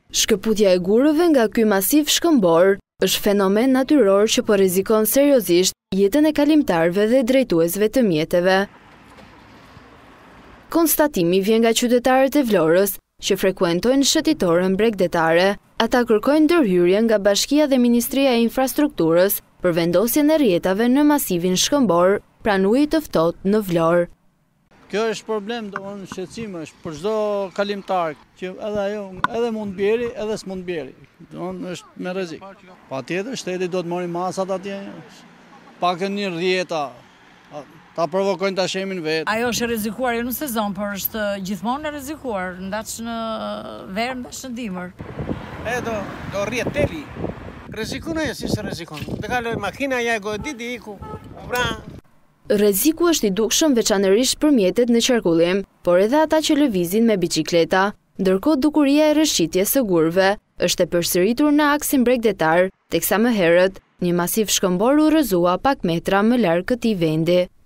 Shkëputja e gurëve nga ky masiv shkëmbor është fenomen natyror që po rrezikon seriozisht jetën e kalimtarëve dhe drejtuesve të mjeteve. Konstatimi vjen nga qytetarët e Vlorës që frekuentojnë shëtitorën bregdetare. Ata kërkojnë ndërhyrje nga Bashkia dhe Ministria e Infrastrukturës për vendosjen e rrjetave në masivin shkëmbor pranë ujit të ftohtë në Vlorë. Kjo është problem, doon shqetësim është për çdo kalimtar, që edhe mund bjeri, edhe s'mund bjeri. Doon është me rrezik. Patjetër shteti do të marrë masat atje, pak e një rrjeta, ta provokojnë ta shemin vetë. Ajo është e rrezikuar jo në sezon, por është gjithmonë e rrezikuar, ndaç në verë, ndaç në dimër. Do rrjet teli. Rrezikon ajo si se rrezikon. Të kaloj makina ja e goditi iku. Pra Rreziku është i dukshëm veçanërisht për mjetet në qarkullim, por edhe ata që lëvizin me biçikleta, ndërkohë dukuria e rreshqitjes së gurëve është e përsëritur në aksin bregdetar, teksa më herët një masiv shkëmbor u rrëzua pak metra më larg këtij vendi.